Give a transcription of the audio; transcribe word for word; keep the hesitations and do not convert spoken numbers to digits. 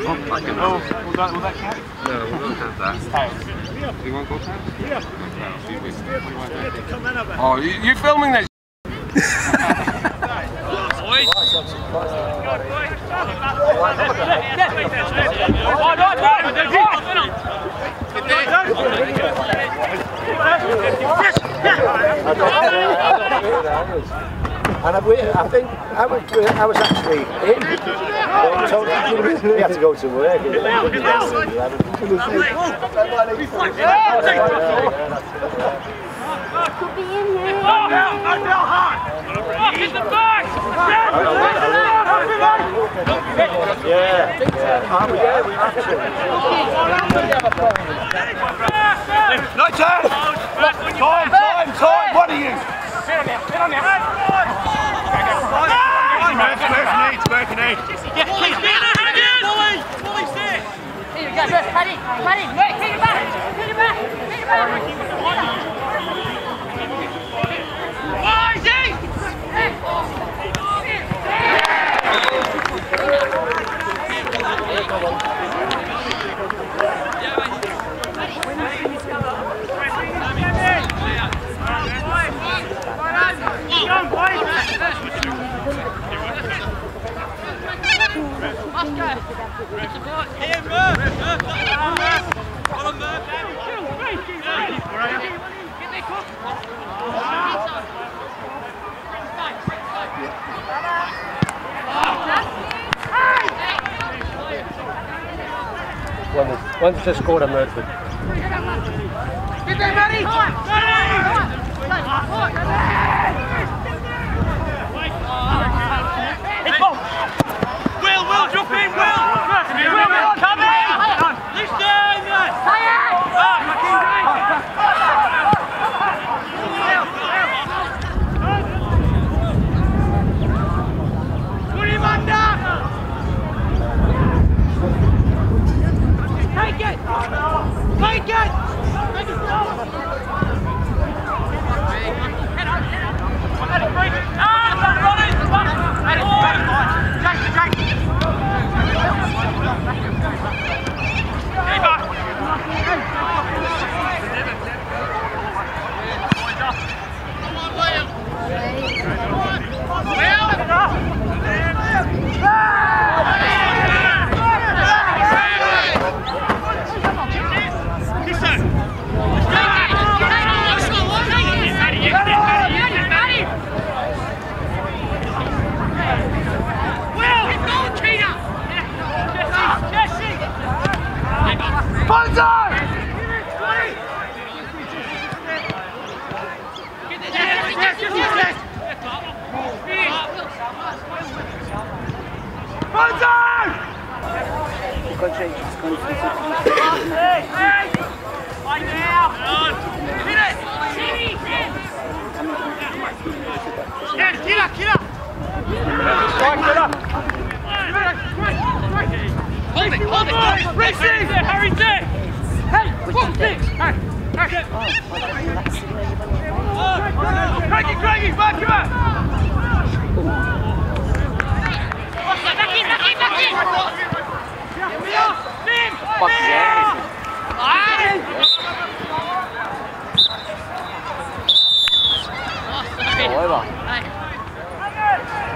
Oh, like an oh, will that, will that count? No, we'll not count that. Tails. Do you want to go tails? Yeah. Tails. Oh, you, you filming this? And I, I think I was, I was actually in. But told we had to go to work. Could be in there. In the back! Yeah, yeah. Oh, yeah, we actually. No time! Time, time, time! What are you? Sit on there, sit on there. Working eight, working eight. Yeah, keep it in! Wally! Wally, sit! Here we go, good. Paddy, Paddy, wait, kick it back! Kick it back! Kick it back! Once they scored a Murphy. Get there, Matty! Will, Will, drop in, Will! Will, Will, come in! Listen! Put him under! Take it! Take it! Take it! Head up, head up! Let it break! Ah, run it! Run it! Let it break! Jack, Jack! Stay back! Come on, William! Hold it, hold it! Racing! Harry D! Hey! What's this? Hey! Hey! Craigie, Craigie, back him up! Back in, back in, back in! Lim! Fuck yeah! Aye!